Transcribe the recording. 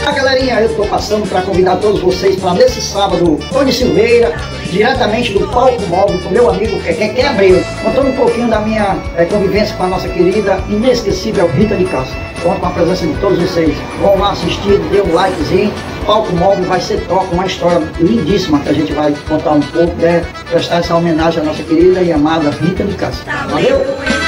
Galerinha, eu estou passando para convidar todos vocês para nesse sábado, Tony Silveira, diretamente do Palco Móvel, com meu amigo Keké Abreu, contando um pouquinho da minha convivência com a nossa querida, inesquecível Rita de Castro. Conto com a presença de todos vocês. Vão lá assistir, dê um likezinho. Palco Móvel vai ser top, uma história lindíssima que a gente vai contar um pouco, prestar essa homenagem à nossa querida e amada Rita de Castro. Valeu!